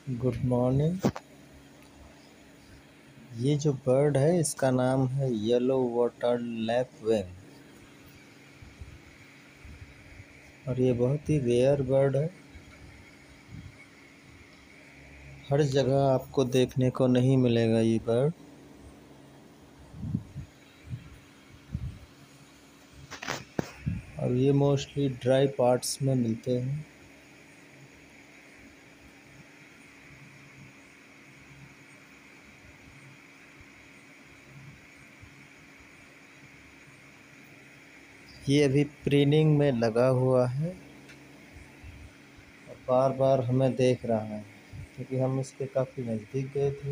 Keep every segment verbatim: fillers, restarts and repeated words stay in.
Good morning. ये जो bird है इसका नाम है येलो वाटर लैपविंग और ये बहुत ही रेयर बर्ड है। हर जगह आपको देखने को नहीं मिलेगा ये बर्ड। और ये मोस्टली ड्राई पार्ट्स में मिलते हैं। ये अभी प्रीनिंग में लगा हुआ है और बार बार हमें देख रहा है क्योंकि हम इसके काफ़ी नज़दीक गए थे।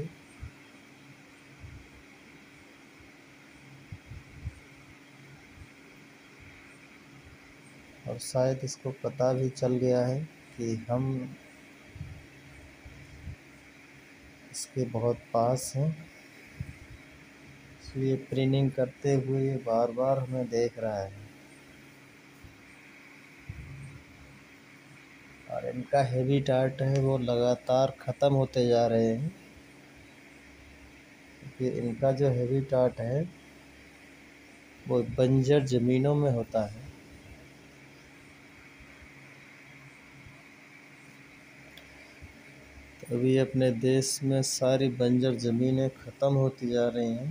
और शायद इसको पता भी चल गया है कि हम इसके बहुत पास हैं, इसलिए प्रीनिंग करते हुए बार बार हमें देख रहा है। और इनका हैबिटेट है वो लगातार ख़त्म होते जा रहे हैं क्योंकि इनका जो हैबिटेट है वो बंजर ज़मीनों में होता है। तो अभी अपने देश में सारी बंजर ज़मीनें ख़त्म होती जा रही हैं,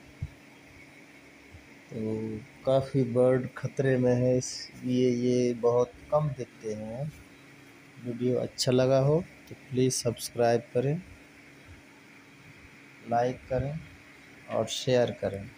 तो काफ़ी बर्ड ख़तरे में है, इसलिए ये बहुत कम दिखते हैं। वीडियो अच्छा लगा हो तो प्लीज़ सब्सक्राइब करें, लाइक करें और शेयर करें।